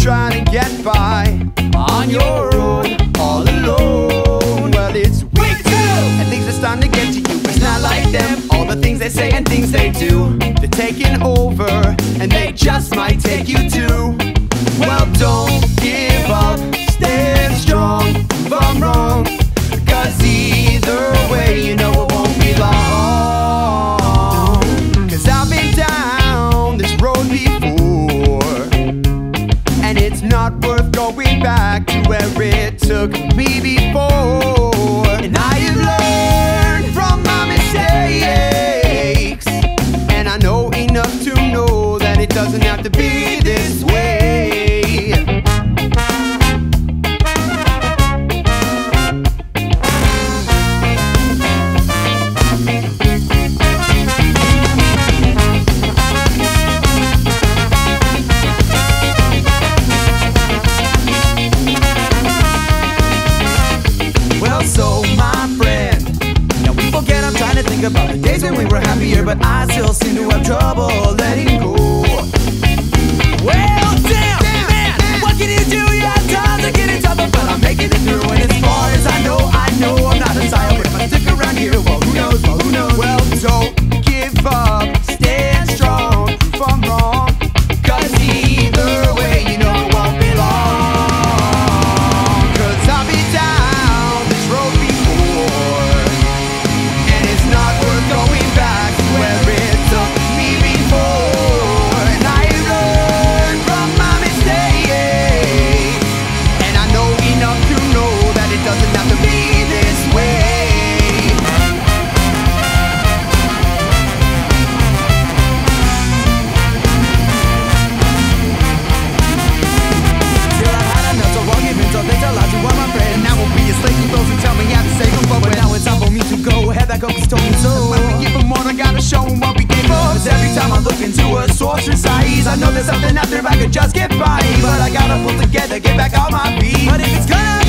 trying to get by on your own, all alone. Well, it's week 2 and things are starting to get to you. It's not like them, all the things they say and things they do, they're taking over and they just might take you too. Well, don't give up, stand strong, if I'm wrong, 'cause either way, you know it won't be long. 'Cause I've been down this road before, and it's not worth going back to where it took me before. And I have learned from my mistakes, and I know enough to know that it doesn't have to be this way. So my friend, now we forget, I'm trying to think about the days when we were happier, but I still seem to have trouble letting go. Well, damn, man, what can you do? Yeah, times are getting tougher, but I'm making it through. And as far as I know I'm not a sire, but if I stick around here, well, who knows, well, who knows? Well, don't give up, stand strong, if I'm wrong, 'cause either way, you know it won't be long. 'Cause I'll be down this road before, and it's not worth going back to where it took me before. And I learned from my mistakes, and I know enough to know that it doesn't have to be this way. Till I've had enough, so I'll give in, so thanks a lot to all my friends. And I won't be a slave to those who tell me I have to save them, but now it's time for me to go. Have that cookies told me so. When we give them more, I gotta show them what we gave up. 'Cause every time I look into a source's eyes, I know there's something out there I could just get by. But I gotta pull together, get back on my feet. But if it's gonna